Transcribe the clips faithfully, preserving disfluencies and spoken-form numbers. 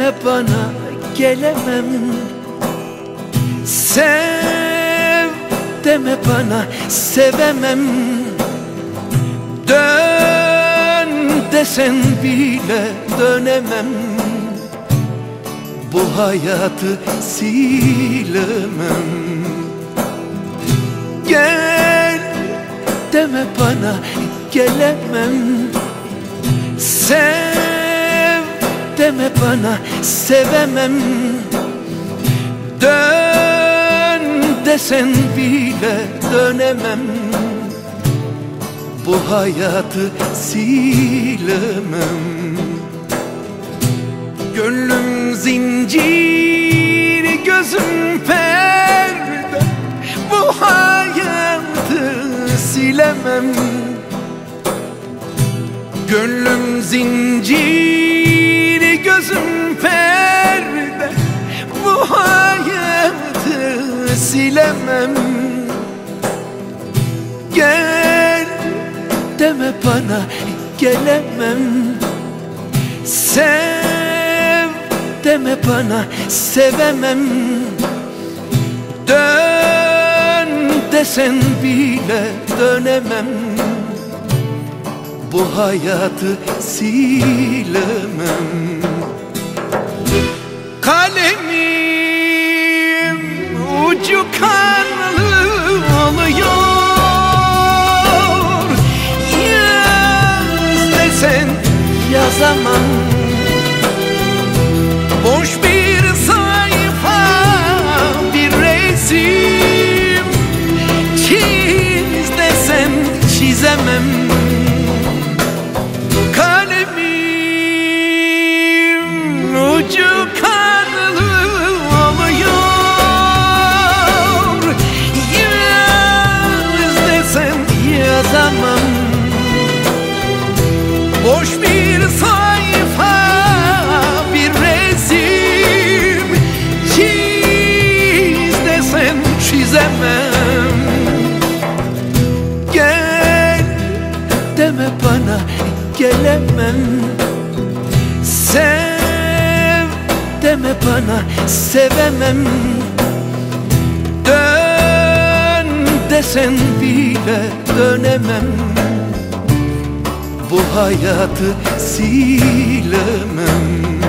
deme bana gelemem, sev deme bana sevemem. Dön desen bile dönemem, bu hayatı silemem. Gel deme bana gelemem, sev deme bana sevemem. Dön desen bile dönemem, bu hayatı silemem. Gönlüm zincir, gözüm perde, bu hayatı silemem. Gönlüm zincir, gözüm perde, bu hayatı silemem. Gel deme bana gelemem, sev deme bana sevemem. Dön desen bile dönemem, bu hayatı silemem. Kalemim ucu kanlı oluyor, yaz desen yazamam. Boş bir sayfa, bir resim, çiz desen çizemem. Kalemim ucu kanlı oluyor, yaz desen yazamam. Boş bir sayfa, bir resim, çiz desen çizemem. Gel deme bana gelemem, sev deme bana sevemem. Dön desen bile dönemem, bu hayatı silemem.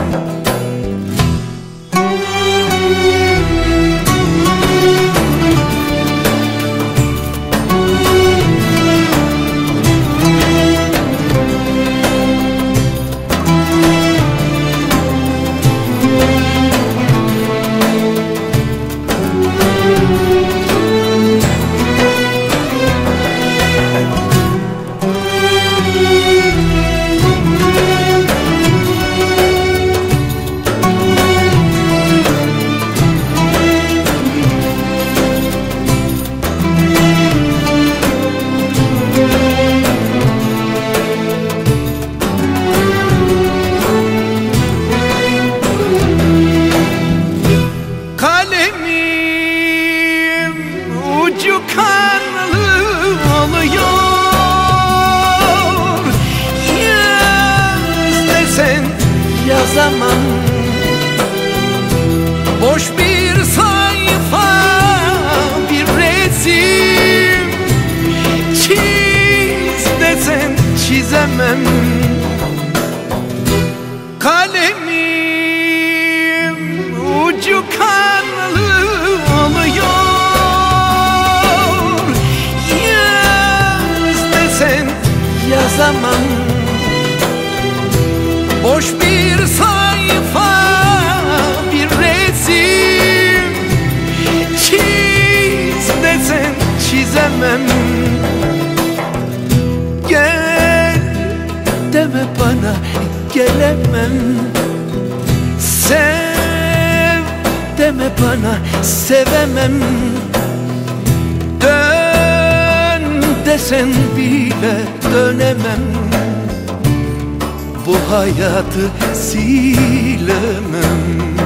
Kalemim ucu kanlı oluyor, yaz desen yazamam. Boş bir sayfa, bir resim, çiz desen çizemem. Kalemim ucu kanlı oluyor, yaz desen yazamam. Boş bir sayfa, bir resim, çiz desen çizemem. Gel deme bana gelemem, sev deme bana sevemem. Dön desen bile dönemem, bu hayatı silemem.